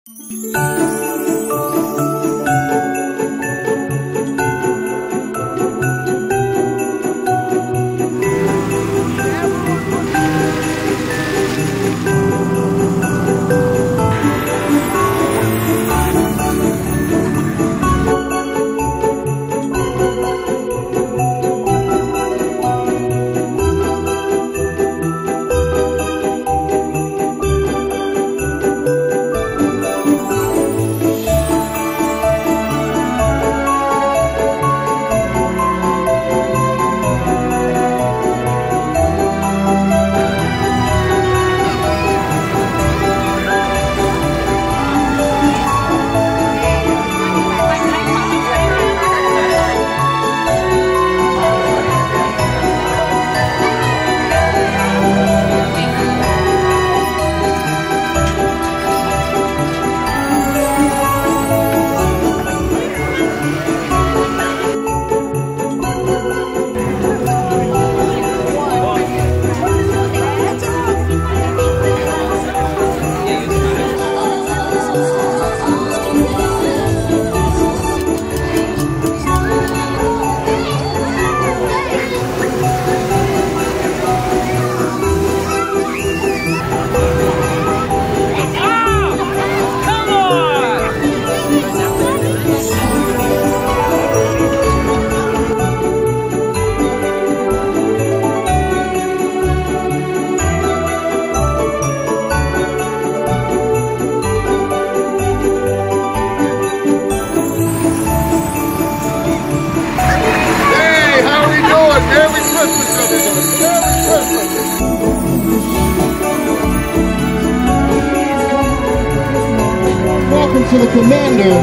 Welcome to the Commander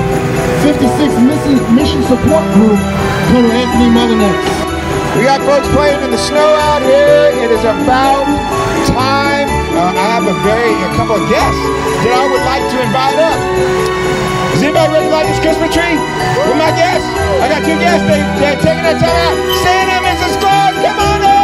56 Mission Support Group, Colonel Anthony Mullinex. We got folks playing in the snow out here. It is about time. I have a couple of guests that I would like to invite up. Is anybody ready to light this Christmas tree with my guests? I got two guests. They're taking their time out. Santa, Mrs. Claus, come on up.